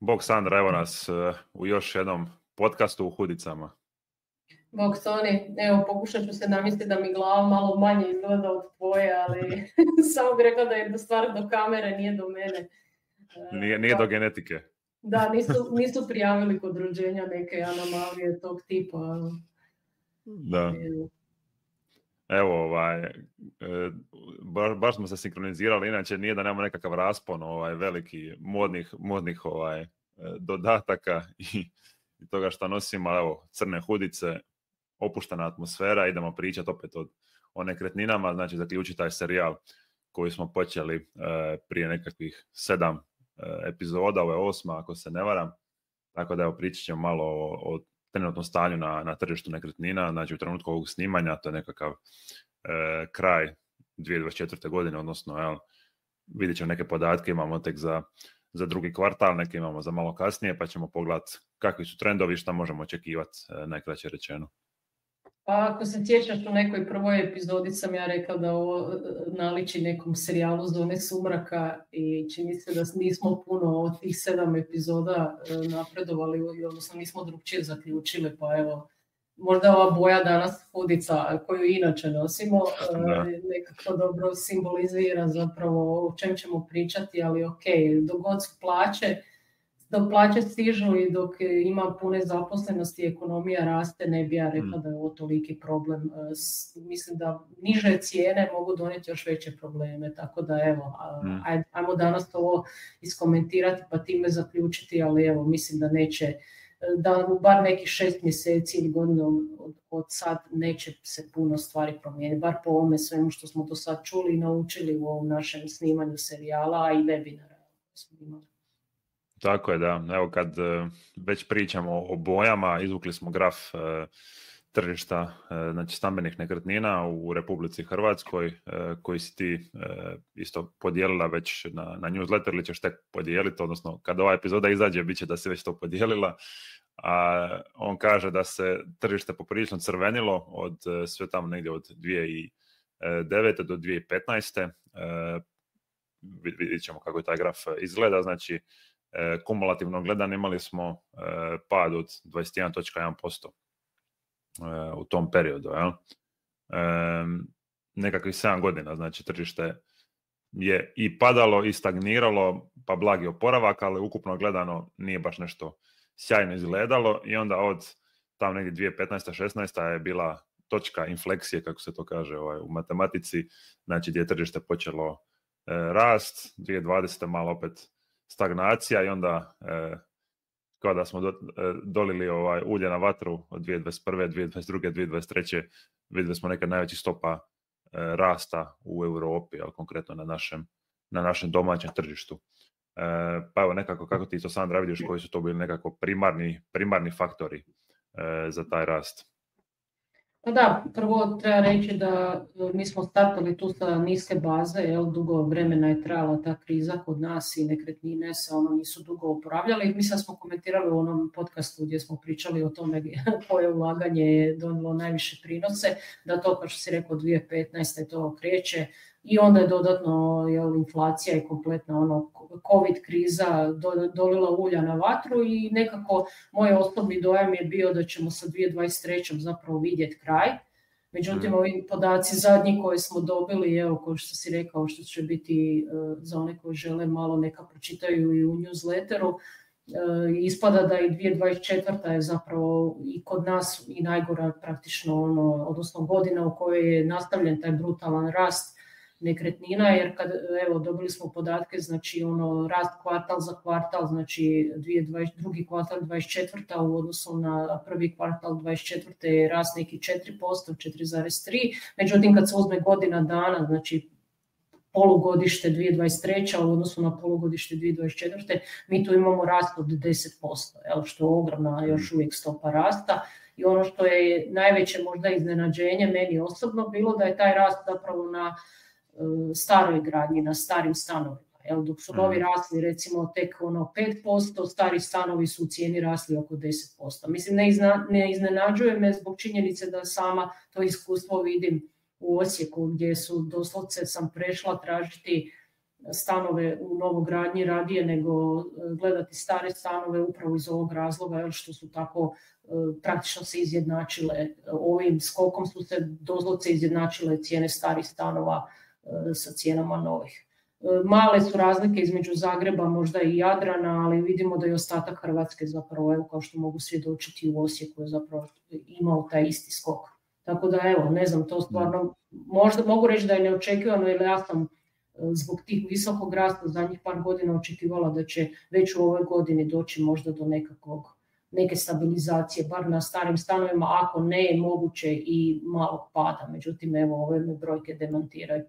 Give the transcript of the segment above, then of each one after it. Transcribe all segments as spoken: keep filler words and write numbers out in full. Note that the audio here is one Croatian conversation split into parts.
Bog Sandra, evo nas uh, u još jednom podcastu u Hudicama. Bog Toni, evo pokušat ću se namisliti da mi glava malo manje izgleda od tvoje, ali samo bih rekla da je stvar do kamere, nije do mene. Nije, nije do genetike. Da, nisu, nisu prijavili kod rođenja neke anomalije tog tipa. Da. Evo, ovaj, baš, baš smo se sinkronizirali, inače nije da nemamo nekakav raspon ovaj, veliki modnih, modnih ovaj, dodataka i, i toga što nosimo, ali evo, crne hudice, opuštena atmosfera, idemo pričati opet od, o nekretninama, znači zaključiti taj serijal koji smo počeli eh, prije nekakvih sedam eh, epizoda, ovo je osma ako se ne varam, tako da evo pričat ćemo malo o, o trenutnom stanju na, na tržištu nekretnina, znači u trenutku ovog snimanja, to je nekakav eh, kraj dvije tisuće dvadeset četvrte godine, odnosno jel, vidjet ćemo neke podatke, imamo tek za, za drugi kvartal, neke imamo za malo kasnije, pa ćemo pogledati kakvi su trendovi, šta možemo očekivati, eh, najkraće rečeno. Pa ako se sjećaš, u nekoj prvoj epizodi sam ja rekla da ovo naliči nekom serijalu Zone sumraka i čini se da nismo puno od tih sedam epizoda napredovali, odnosno nismo drugčije zaključili, pa evo, možda ova boja danas hudica koju inače nosimo da. nekako dobro simbolizira zapravo o čem ćemo pričati, ali ok, dok god su plaće, dok plaće stižu i dok ima pune zaposlenosti, ekonomija raste, ne bi ja rekla da je ovo toliki problem. Mislim da niže cijene mogu donijeti još veće probleme, tako da evo, aj, ajmo danas ovo iskomentirati pa time zaključiti, ali evo, mislim da neće, da u bar nekih šest mjeseci ili godinu od, od sad neće se puno stvari promijeniti, bar po ovome svemu što smo do sad čuli i naučili u ovom našem snimanju serijala i webinara. Tako je, da. Evo kad uh, već pričamo o bojama, izvukli smo graf uh, tržišta uh, znači stambenih nekretnina u Republici Hrvatskoj, uh, koji si ti uh, isto podijelila već na, na newsletter, ili ćeš tek podijeliti, odnosno kad ova epizoda izađe, bit će da si već to podijelila. A on kaže da se tržište poprilično crvenilo od uh, sve tamo negdje od dvije tisuće devete do dvije tisuće petnaeste. Uh, vidjet ćemo kako je taj graf izgleda, znači E, kumulativno gledano imali smo e, pad od dvadeset jedan zarez jedan posto e, u tom periodu. Jel? E, nekakvih sedam godina, znači tržište je i padalo i stagniralo, pa blagi oporavak, ali ukupno gledano nije baš nešto sjajno izgledalo i onda od tam negdje dvije tisuće petnaeste šesnaeste je bila točka infleksije, kako se to kaže ovaj, u matematici, znači gdje je tržište počelo e, rast, dvije tisuće dvadesete malo opet stagnacija i onda e, kao da smo do, e, dolili ovaj, ulje na vatru od dvije tisuće dvadeset prve, dvije tisuće dvadeset druge, dvije tisuće dvadeset treće vidjeli smo neka najveća stopa e, rasta u Europi, ali konkretno na našem, na našem domaćem tržištu. E, pa evo nekako kako ti to Sandra vidiš, koji su to bili nekako primarni, primarni faktori e, za taj rast? Pa da, prvo treba reći da mi smo startali tu sa niske baze, jel, dugo vremena je trajala ta kriza kod nas i nekretnine se ono nisu dugo oporavljali. Mislim smo komentirali u onom podcastu gdje smo pričali o tome koje ulaganje je donijelo najviše prinose, da to, kao što si rekao, dvije tisuće petnaeste to kreće i onda je dodatno jel, inflacija i kompletna ono COVID kriza do, dolila ulja na vatru i nekako moj osobni dojam je bio da ćemo sa dvije tisuće dvadeset treće zapravo vidjeti kraj. Međutim, ovi podaci zadnji koje smo dobili, evo, kao što si rekao, što će biti uh, za one koji žele malo neka pročitaju i u newsletteru, uh, ispada da i dvije tisuće dvadeset četvrta je zapravo i kod nas i najgora praktično, ono, odnosno godina u kojoj je nastavljen taj brutalan rast nekretnina, jer kad, evo, dobili smo podatke, znači ono rast kvartal za kvartal, znači drugi kvartal dvadeset četvrta u odnosu na prvi kvartal dvadeset četvrte je rast neki četiri posto, četiri zarez tri, međutim kad se uzme godina dana, znači polugodište dvije tisuće dvadeset treće u odnosu na polugodište dvije tisuće dvadeset četvrte mi tu imamo rast od deset posto, jel, što je ogromna još uvijek stopa rasta. I ono što je najveće možda iznenađenje meni osobno bilo da je taj rast zapravo na staroj gradnji, na starim stanovima. Jel, dok su novi rasli recimo tek ono pet posto, stari stanovi su u cijeni rasli oko deset posto. Mislim, ne, izna, ne iznenađuje me zbog činjenice da sama to iskustvo vidim u Osijeku, gdje su doslovce sam prešla tražiti stanove u novogradnji radije nego gledati stare stanove upravo iz ovog razloga, jer što su tako praktično se izjednačile, ovim skokom su se doslovce izjednačile cijene starih stanova sa cijenama novih. Male su razlike između Zagreba, možda i Jadrana, ali vidimo da i ostatak Hrvatske zapravo, evo, kao što mogu svjedočiti u Osijeku, je zapravo imao taj isti skok. Tako da evo, ne znam, to stvarno, možda mogu reći da je neočekivano, jer ja sam zbog tih visokog rasta zadnjih par godina očekivala da će već u ovoj godini doći možda do nekakvog, neke stabilizacije, bar na starim stanovima, ako ne je moguće i malog pada. Međutim, evo, ove me brojke demantiraju.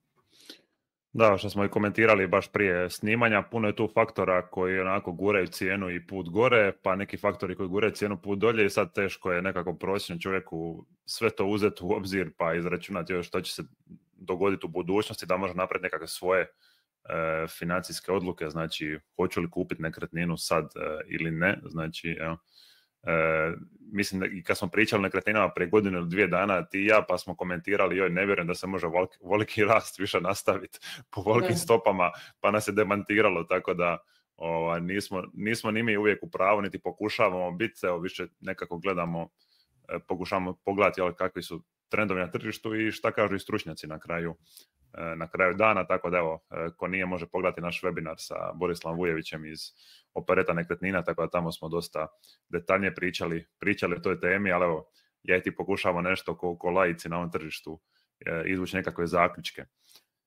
Da, što smo i komentirali baš prije snimanja, puno je tu faktora koji onako guraju cijenu i put gore, pa neki faktori koji guraju cijenu put dolje i sad teško je nekako prosječnom čovjeku sve to uzeti u obzir pa izračunati još što će se dogoditi u budućnosti da može napraviti nekakve svoje e, financijske odluke, znači hoću li kupiti nekretninu sad e, ili ne, znači evo. E, mislim da i kad smo pričali o nekretninama prije godinu ili dvije dana, ti i ja, pa smo komentirali, joj, ne vjerujem da se može voliki, voliki rast više nastaviti po velikim ne. stopama, pa nas je demantiralo, tako da o, nismo, nismo ni mi uvijek u pravu, niti pokušavamo biti, evo više nekako gledamo, e, pokušavamo pogledati ali kakvi su trendovi na tržištu i šta kažu i stručnjaci na kraju, e, na kraju dana, tako da evo, e, ko nije može pogledati naš webinar sa Borislavom Vujevićem iz Opereta nekretnina, tako da tamo smo dosta detaljnije pričali, pričali o toj temi, ali evo, ja i ti pokušamo nešto ko, ko laici na ovom tržištu e, izvući nekakve zaključke. E,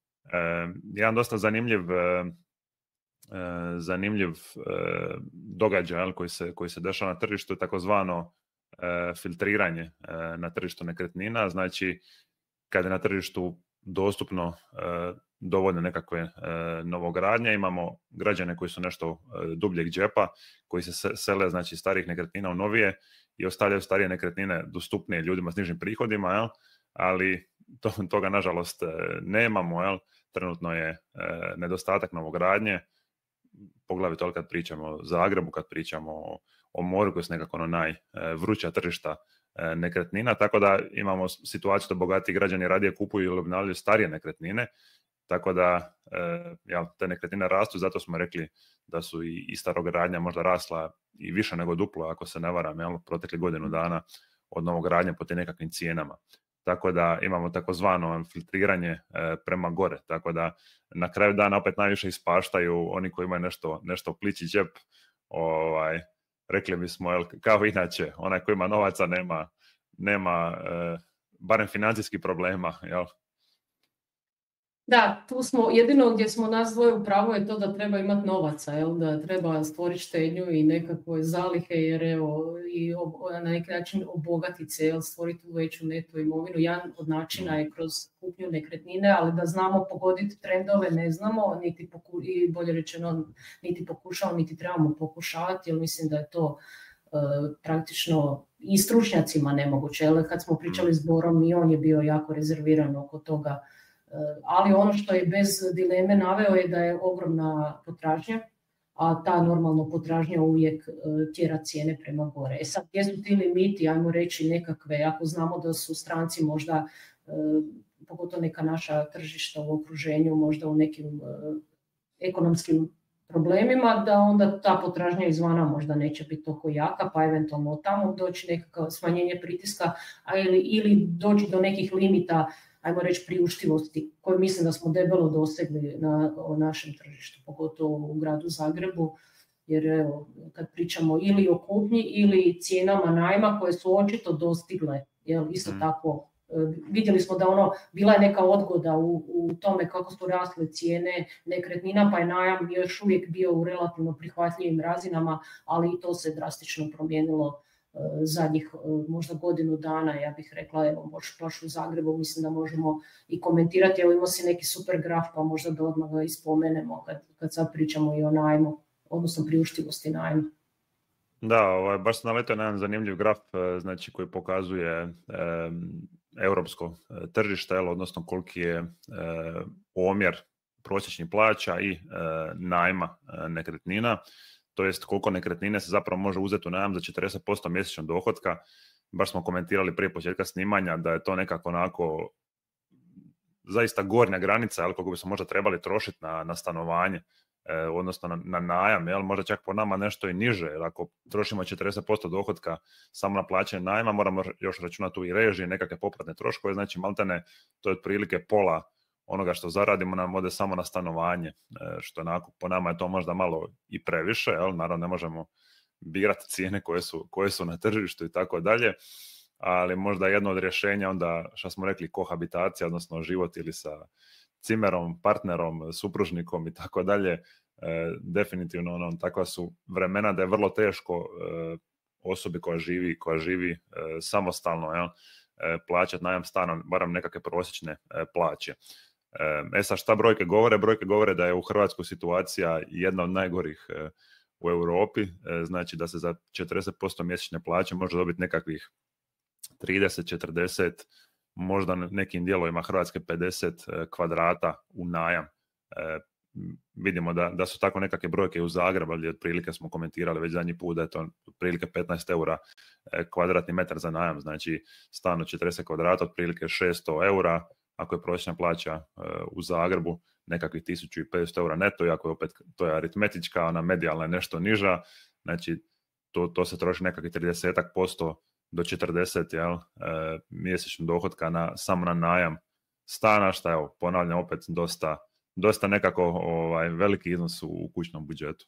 jedan dosta zanimljiv, e, zanimljiv e, događaj koji se, koji se dešava na tržištu je takozvano e, filtriranje e, na tržištu nekretnina, znači kad je na tržištu dostupno e, dovoljno nekakve e, novogradnje, imamo građane koji su nešto e, dubljeg džepa, koji se sele znači starih nekretnina u novije i ostavljaju starije nekretnine dostupnije ljudima s nižim prihodima, jel? Ali to, toga nažalost e, nemamo, jel? Trenutno je e, nedostatak novogradnje, poglavito kad pričamo o Zagrebu, kad pričamo o, o moru koji su nekako ono najvruća tržišta e, nekretnina, tako da imamo situaciju da bogatiji građani radije kupuju ili obnavljaju starije nekretnine. Tako da e, ja, te nekretnine rastu, zato smo rekli da su i, i starogradnja možda rasla i više nego duplo, ako se ne varam, jel, protekli godinu dana od novogradnje po te nekakvim cijenama. Tako da imamo takozvano filtriranje e, prema gore, tako da na kraju dana opet najviše ispaštaju oni koji imaju nešto, nešto plići džep, ovaj, rekli bismo, jel, kao inače, onaj koji ima novaca nema, nema e, barem financijskih problema, jel? Da, tu smo, jedino gdje smo nas dvoje u pravu je to da treba imati novaca, jel? Da treba stvoriti štednju i nekakve zalihe, jer evo, i ob, na neki način obogatiti se, jel? Stvoriti veću neto imovinu. Jedan od načina je kroz kupnju nekretnine, ali da znamo pogoditi trendove ne znamo, niti poku, i bolje rečeno, niti pokušamo, niti trebamo pokušavati, jer mislim da je to uh, praktično i stručnjacima nemoguće. Jel? Kad smo pričali s Borom, i on je bio jako rezerviran oko toga. Ali ono što je bez dileme naveo je da je ogromna potražnja, a ta normalno potražnja uvijek tjera cijene prema gore. E sad, gdje su ti limiti, ajmo reći nekakve, ako znamo da su stranci možda, pogotovo neka naša tržišta u okruženju, možda u nekim ekonomskim problemima, da onda ta potražnja izvana možda neće biti toliko jaka, pa eventualno tamo doći nekakav smanjenje pritiska, a ili, ili doći do nekih limita, ajmo reći, priuštivosti, koje mislim da smo debelo dosegli na o našem tržištu, pogotovo u gradu Zagrebu, jer evo, kad pričamo ili o kupnji ili cijenama najma koje su očito dostigle, jel, isto mm. tako, vidjeli smo da ono, bila je neka odgoda u, u tome kako su rasle cijene nekretnina, pa je najam još uvijek bio u relativno prihvatljivim razinama, ali i to se drastično promijenilo zadnjih možda godinu dana, ja bih rekla, evo, baš u Zagrebu, mislim da možemo i komentirati, evo imamo si neki super graf, pa možda da odmah ga ispomenemo kad, kad sad pričamo i o najmu, odnosno priuštivosti najma. Da, ovaj, baš sam naletio na jedan zanimljiv graf, znači koji pokazuje e, europsko tržište, odnosno koliki je e, omjer prosječnih plaća i e, najma e, nekretnina. To jest koliko nekretnine se zapravo može uzeti u najam za četrdeset posto mjesečnog dohotka. Baš smo komentirali prije početka snimanja da je to nekako onako zaista gornja granica, jel, koliko bi se možda trebali trošiti na, na stanovanje, e, odnosno na, na najam, jel, možda čak po nama nešto i niže, jer ako trošimo četrdeset posto dohotka samo na plaćanje najma, moramo još računati tu i režije, nekakve popratne troškove, znači maltene to je otprilike pola onoga što zaradimo nam ode samo na stanovanje, što onako po nama je to možda malo i previše, jel? Naravno ne možemo birati cijene koje su, koje su na tržištu i tako dalje, ali možda jedno od rješenja onda, što smo rekli, kohabitacija, odnosno život ili sa cimerom, partnerom, supružnikom i tako dalje, definitivno ono, takva su vremena da je vrlo teško osobi koja živi, koja živi samostalno, jel? Plaćati najam stana, barem nekakve prosječne plaće. E sad, šta brojke govore? Brojke govore da je u Hrvatskoj situacija jedna od najgorih u Europi, znači da se za četrdeset posto mjesečne plaće može dobiti nekakvih trideset četrdeset, možda nekim dijelovima Hrvatske pedeset kvadrata u najam. E, vidimo da, da su tako nekakve brojke u Zagrebu, ali otprilike smo komentirali već zadnji put da je to otprilike petnaest eura kvadratni metar za najam, znači stan od četrdeset kvadrata otprilike šesto eura, ako je prosječna plaća u Zagrebu nekakvih tisuću petsto eura neto, iako je opet to je aritmetička, ona medijalna je nešto niža, znači to, to se troši nekakvih trideset posto do četrdeset jel, e, mjesečnog dohotka na, samo na najam stana, šta evo, ponavljam opet dosta, dosta nekako ovaj, veliki iznos u, u kućnom budžetu.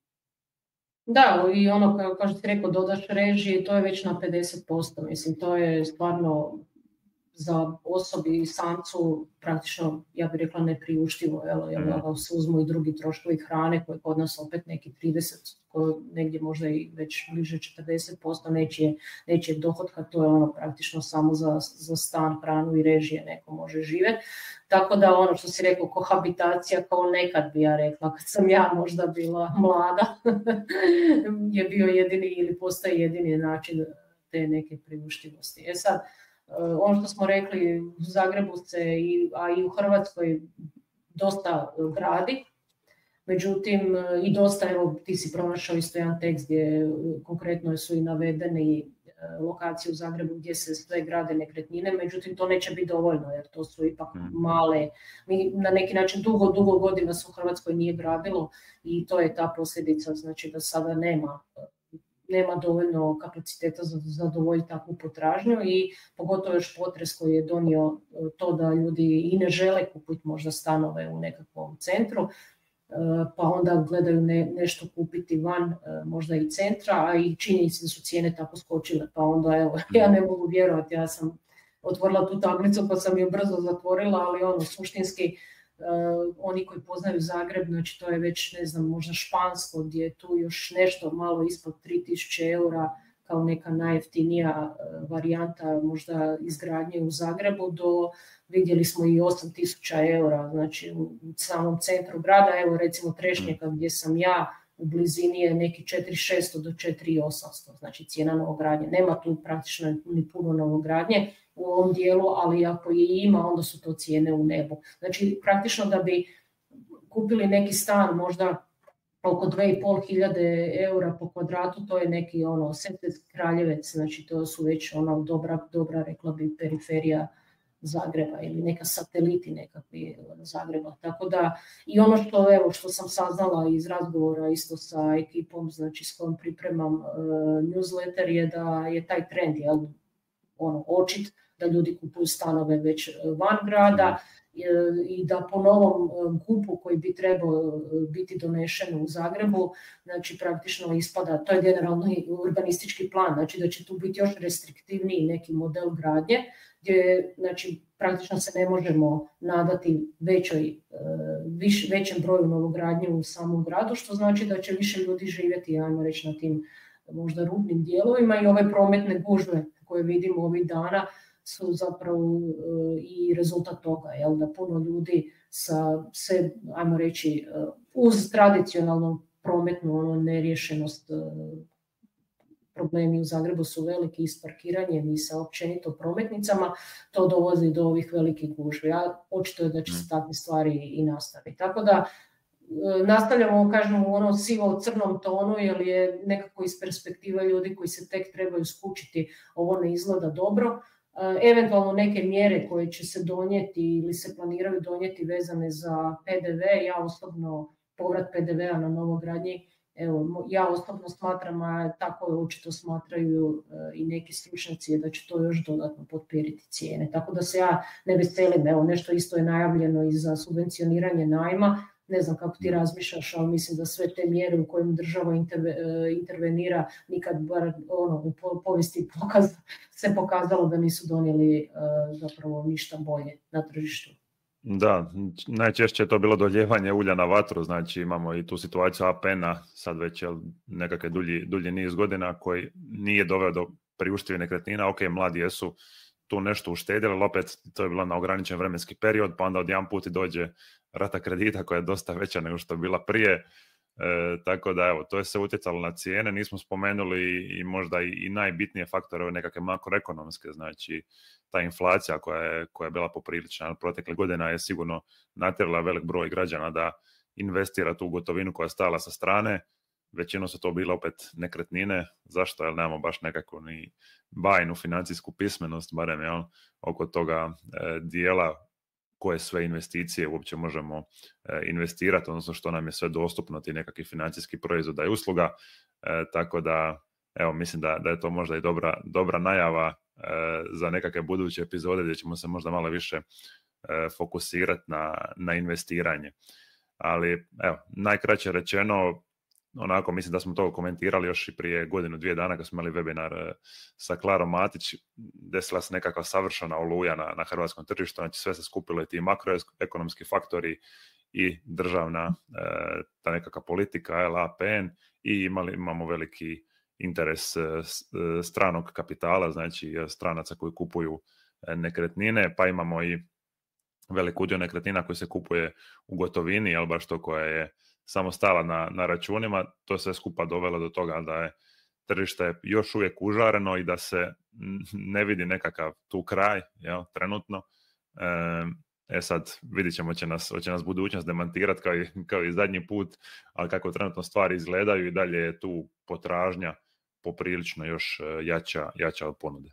Da, i ono kao, kao što ti rekao, dodaš režije, to je već na pedeset posto, mislim, to je stvarno za osobi i samcu praktično, ja bih rekla, nepriuštivo, jel, jel, da se uzmu i drugi troškovi hrane koji kod nas opet neki trideset, koji negdje možda i već bliže četrdeset posto nečije, nečije dohotka, to je ono praktično samo za, za stan, hranu i režije neko može živjeti. Tako da ono što si rekao, kohabitacija kao nekad bi ja rekla, kad sam ja možda bila mlada, je bio jedini ili postaje jedini način te neke priuštivosti. E sad, ono što smo rekli, u Zagrebu se, a i u Hrvatskoj dosta gradi, međutim i dosta, evo ti si pronašao isto jedan tekst gdje konkretno su i navedeni lokacije u Zagrebu gdje se sve grade nekretnine, međutim to neće biti dovoljno jer to su ipak male, mi na neki način dugo, dugo godina se u Hrvatskoj nije gradilo i to je ta posljedica, znači da sada nema nema dovoljno kapaciteta za zadovoljiti takvu potražnju i pogotovo još potres koji je donio to da ljudi i ne žele kupiti možda stanove u nekakvom centru, pa onda gledaju ne, nešto kupiti van možda i centra, a i činjenici da su cijene tako skočile, pa onda evo, ja ne mogu vjerovati, ja sam otvorila tu tablicu pa sam ju brzo zatvorila, ali ono suštinski Uh, oni koji poznaju Zagreb, znači to je već, ne znam, možda Špansko, gdje je tu još nešto malo ispod tri tisuće eura kao neka najjeftinija uh, varijanta možda izgradnje u Zagrebu, do vidjeli smo i osam tisuća eura, znači u, u samom centru grada, evo recimo Trešnjaka gdje sam ja, u blizini je neki četiri tisuće šesto do četiri tisuće osamsto, znači cijena novogradnje. Nema tu praktično ni puno novogradnje u ovom dijelu, ali ako je ima, onda su to cijene u nebu. Znači praktično da bi kupili neki stan možda oko dvije i pol hiljade eura po kvadratu, to je neki ono Sesvetski Kraljevec, znači to su već ono dobra, dobra rekla bi periferija Zagreba ili neka sateliti nekakvi Zagreba. Tako da i ono što, evo, što sam saznala iz razgovora isto sa ekipom, znači s kojom pripremam uh, newsletter, je da je taj trend jel, ono, očit da ljudi kupuju stanove već van grada i da po novom kupu koji bi trebao biti donešen u Zagrebu, znači praktično ispada, to je generalni urbanistički plan, znači da će tu biti još restriktivniji neki model gradnje, gdje znači, praktično se ne možemo nadati većoj, viš, većem broju novogradnje u samom gradu, što znači da će više ljudi živjeti, ajmo reći, na tim možda rubnim dijelovima i ove prometne gužve koje vidimo ovih dana su zapravo i rezultat toga, jel, da puno ljudi sa sve, ajmo reći, uz tradicionalnu prometnu ono, neriješenost, problemi u Zagrebu su veliki i s parkiranjem i sa općenito prometnicama, to dovodi do ovih velikih gužvi, a očito je da će se takve stvari i nastaviti. Tako da nastavljamo, kažemo, u ono sivo crnom tonu, jer je nekako iz perspektive ljudi koji se tek trebaju skučiti, ovo ne izgleda dobro. eventualno neke mjere koje će se donijeti ili se planiraju donijeti vezane za P D V, ja osobno povrat P D V-a na novogradnji, evo, ja osobno smatram, a tako očito smatraju i neki stručnjaci, da će to još dodatno potpiriti cijene. Tako da se ja ne veselim, evo, nešto isto je najavljeno i za subvencioniranje najma. Ne znam kako ti razmišljaš, ali mislim da sve te mjere u kojim država interve, intervenira nikad bar ono, u povijesti pokaz, se pokazalo da nisu donijeli uh, zapravo ništa bolje na tržištu. Da, najčešće je to bilo doljevanje ulja na vatru, znači imamo i tu situaciju A P N-a, sad već je nekakve dulji, dulji niz godina koji nije doveo do priuštivih nekretnina. Ok, mladi jesu tu nešto uštedili, ali opet to je bilo na ograničen vremenski period, pa onda odjedanput dođe rata kredita koja je dosta veća nego što je bila prije, e, tako da evo, to je se utjecalo na cijene. Nismo spomenuli i, i možda i, i najbitnije faktore nekakve makroekonomske, znači ta inflacija koja je, koja je bila poprilična protekle godina je sigurno natjerala velik broj građana da investira tu gotovinu koja je stala sa strane. Većinom su to bile opet nekretnine. Zašto? Jer nemamo baš nekakvu ni bajnu financijsku pismenost, barem jel, oko toga e, dijela koje sve investicije uopće možemo e, investirati, odnosno što nam je sve dostupno, ti nekakvi financijski proizvoda i usluga. E, tako da, evo, mislim da, da je to možda i dobra, dobra najava e, za nekakve buduće epizode gdje ćemo se možda malo više e, fokusirati na, na investiranje. Ali, evo, najkraće rečeno, onako, mislim da smo to komentirali još i prije godinu, dvije dana kad smo imali webinar sa Klarom Matić, desila se nekakva savršena oluja na, na hrvatskom tržištu, znači sve se skupilo i ti makroekonomski faktori i državna ta nekakva politika, A P N, i imali, imamo veliki interes stranog kapitala, znači stranaca koji kupuju nekretnine, pa imamo i velik udio nekretnina koji se kupuje u gotovini, jel baš to koja je samo stala na, na računima. To sve skupa dovelo do toga da je tržište još uvijek užareno i da se ne vidi nekakav tu kraj, jel, trenutno. E, e sad, vidit ćemo, će nas, će nas budućnost demantirati kao i, kao i zadnji put, ali kako trenutno stvari izgledaju i dalje je tu potražnja poprilično još jača, jača od ponude.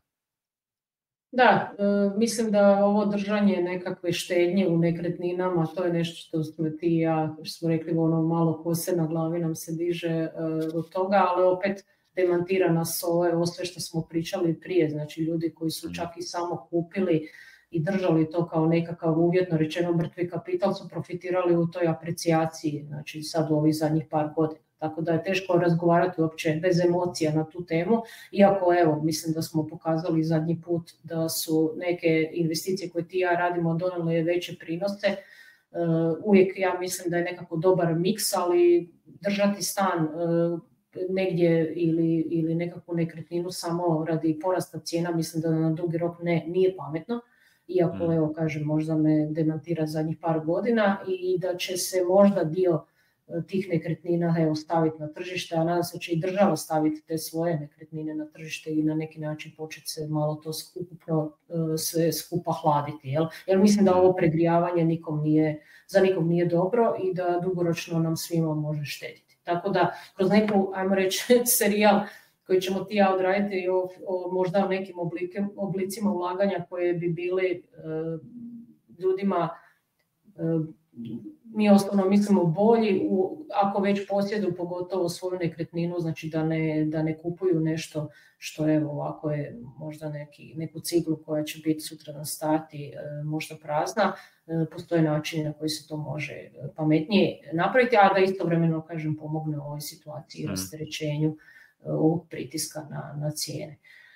Da, e, mislim da ovo držanje nekakve štednje u nekretninama, to je nešto što smo ti i ja, što smo rekli, ono malo kose na glavi nam se diže e, od toga, ali opet demantira nas ovo sve što smo pričali prije, znači ljudi koji su čak i samo kupili i držali to kao nekakav uvjetno rečeno mrtvi kapital su profitirali u toj aprecijaciji, znači sad u ovih zadnjih par godina. Tako da je teško razgovarati uopće bez emocija na tu temu, iako evo, mislim da smo pokazali zadnji put da su neke investicije koje ti ja radimo donijele veće prinose. Uh, uvijek ja mislim da je nekako dobar miks, ali držati stan uh, negdje ili, ili nekakvu nekretninu samo radi porasta cijena, mislim da na dugi rok ne, nije pametno. Iako, mm. evo, kažem, možda me demantira zadnjih par godina i da će se možda dio tih nekretnina evo, staviti na tržište, a nadam se će i država staviti te svoje nekretnine na tržište i na neki način početi se malo to skupno sve skupa hladiti. Jel? Jer mislim da ovo pregrijavanje nikom nije, za nikom nije dobro i da dugoročno nam svima može štediti. Tako da kroz neku, ajmo reći, serijal koji ćemo ti ja odraditi o, o možda o nekim oblike, oblicima ulaganja koje bi bili uh, ljudima uh, mi osnovno mislimo bolji u, ako već posjeduju pogotovo svoju nekretninu, znači da ne, da ne kupuju nešto što evo ovako je možda neki, neku ciglu koja će biti sutradan stati e, možda prazna. E, postoje načini na koji se to može pametnije napraviti, a da istovremeno, kažem, pomogne u ovoj situaciji i mm. rasterećenju e, ovog pritiska na, na cijene.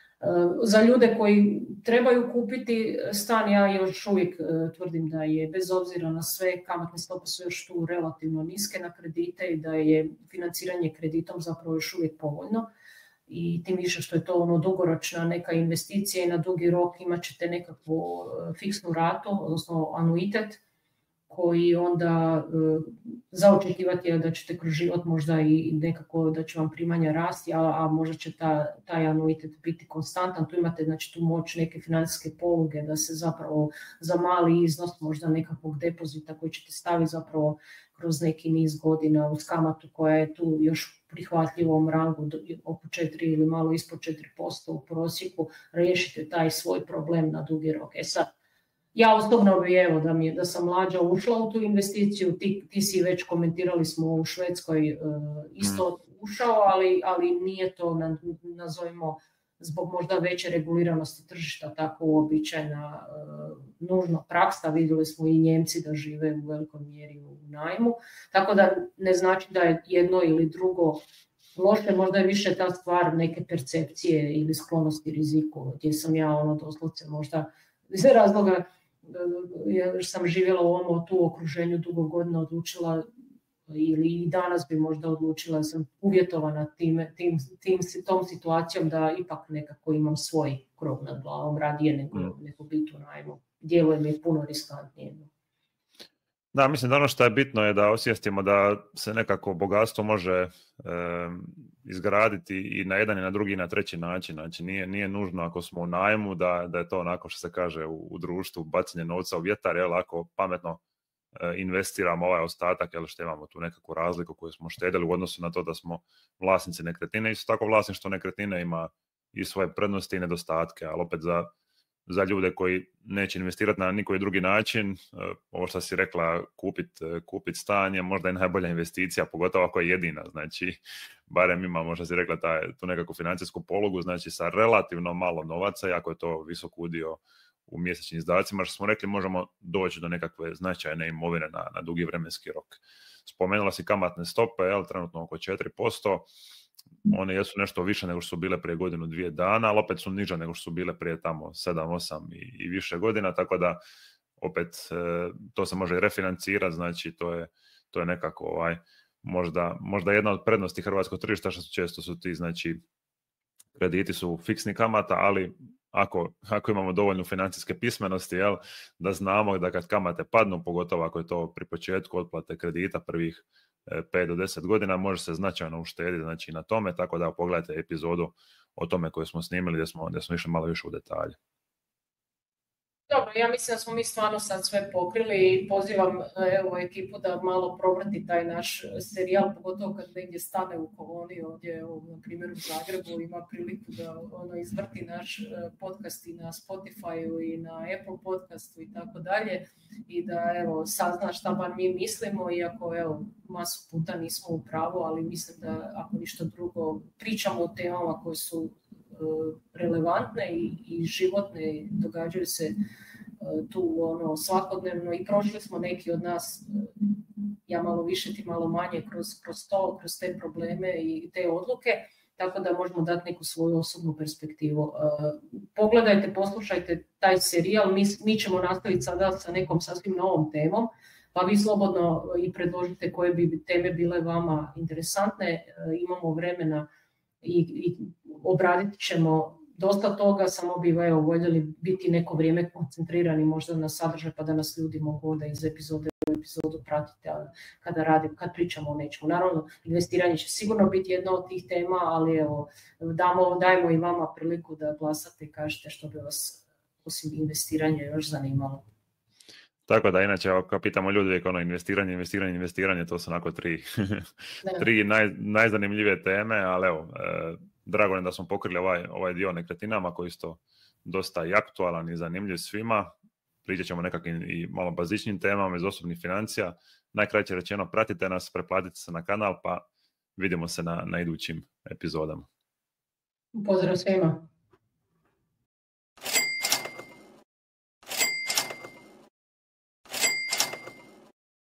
Za ljude koji trebaju kupiti stan, ja još uvijek tvrdim da je, bez obzira na sve, kamatne stope su još tu relativno niske na kredite i da je financiranje kreditom zapravo još uvijek povoljno. I tim više što je to ono dugoročna neka investicija i na dugi rok imat ćete nekakvu fiksnu ratu, odnosno anuitet, koji onda za očekivati je da ćete kroz život možda i nekako da će vam primanja rasti, a, a možda će ta, taj anuitet biti konstantan. Tu imate znači, tu moć neke financijske poluge da se zapravo za mali iznos možda nekakvog depozita koji ćete staviti zapravo kroz neki niz godina uz kamatu koja je tu još u prihvatljivom rangu oko četiri ili malo ispod četiri posto u prosjeku, riješite taj svoj problem na dugi rok. E sad, ja osobno bi, evo, da, mi, da sam mlađa ušla u tu investiciju, ti, ti si već komentirali smo u Švedskoj uh, isto ušao, ali, ali nije to, nazovimo, zbog možda veće reguliranosti tržišta tako uobičajena uh, nužno praksa. Vidjeli smo i Njemci da žive u velikoj mjeri u najmu, tako da ne znači da je jedno ili drugo loše, možda je više ta stvar neke percepcije ili sklonosti riziku, gdje sam ja ono doslovce možda iz razloga jer sam živjela u ovom tu okruženju dugo godina odlučila ili i danas bi možda odlučila, sam uvjetovana tim, tim, tim, tom situacijom da ipak nekako imam svoj krov nad glavom radije nego, mm. nego biti u najmu. Djeluje mi je puno riskantnije. Da, mislim da ono što je bitno je da osvijestimo da se nekako bogatstvo može e, izgraditi i na jedan i na drugi i na treći način. Znači nije, nije nužno ako smo u najmu da, da je to onako što se kaže u, u društvu bacanje novca u vjetar, jel, ako pametno e, investiramo ovaj ostatak, jel, što imamo tu nekakvu razliku koju smo štedili u odnosu na to da smo vlasnici nekretnine. Isto tako vlasništvo nekretnine ima i svoje prednosti i nedostatke, ali opet za za ljude koji neće investirati na nikoji drugi način, ovo što si rekla, kupiti kupit stan je možda i najbolja investicija, pogotovo ako je jedina, znači barem ima, možda si rekla, taj, tu nekakvu financijsku polugu, znači sa relativno malo novaca, jako je to visok udio u mjesečnim izdacima, što smo rekli, možemo doći do nekakve značajne imovine na, na dugi vremenski rok. Spomenula si kamatne stope, jel, trenutno oko četiri posto, one jesu nešto više nego što su bile prije godinu, dvije dana, ali opet su niže nego što su bile prije tamo sedam, osam i, i više godina, tako da opet e, to se može i refinancirati, znači to je, to je nekako ovaj, možda, možda jedna od prednosti hrvatskog tržišta, što su često su ti, znači krediti su fiksni kamata, ali ako, ako imamo dovoljnu financijske pismenosti, jel, da znamo da kad kamate padnu, pogotovo ako je to pri početku otplate kredita prvih pet do deset godina, može se značajno uštediti, znači na tome, tako da pogledajte epizodu o tome koju smo snimili gdje smo, gdje smo išli malo više u detalje. Dobro, ja mislim da smo mi stvarno sad sve pokrili i pozivam evo, ekipu da malo provrati taj naš serijal, pogotovo kad negdje stane u koloni ovdje, evo, na primjer u Zagrebu, ima priliku da ono, izvrti naš podcast i na Spotify-u i na Apple podcastu i tako dalje i da evo, sazna šta bar mi mislimo, iako evo, masu puta nismo u pravu, ali mislim da ako ništa drugo pričamo o temama koje su relevantne i, i životne, događaju se uh, tu ono, svakodnevno i prošli smo neki od nas, ja malo više, ti malo manje, kroz, kroz to, kroz te probleme i te odluke, tako da možemo dati neku svoju osobnu perspektivu. Uh, pogledajte, poslušajte taj serijal, mi, mi ćemo nastaviti sada sa nekom sasvim novom temom, pa vi slobodno i predložite koje bi teme bile vama interesantne, uh, imamo vremena i, i obradit ćemo dosta toga, samo bi evo, voljeli biti neko vrijeme koncentrirani možda na sadržaj pa da nas ljudi mogu onda iz epizode u epizodu pratiti kada radim, kad pričamo o nečemu. Naravno, investiranje će sigurno biti jedna od tih tema, ali evo, damo, dajmo i vama priliku da glasate i kažete što bi vas osim investiranja još zanimalo. Tako da, inače, ako pitamo ljudi, ono, investiranje, investiranje, investiranje, to su onako tri, tri naj, najzanimljivije teme, ali evo, e, drago je da smo pokrili ovaj, ovaj dio nekretninama koji je isto dosta i aktualan i zanimljiv svima. Pričat ćemo nekakvim i malo bazičnim temama iz osobnih financija. Najkraće rečeno, pratite nas, preplatite se na kanal, pa vidimo se na, na idućim epizodama. Pozdrav svima.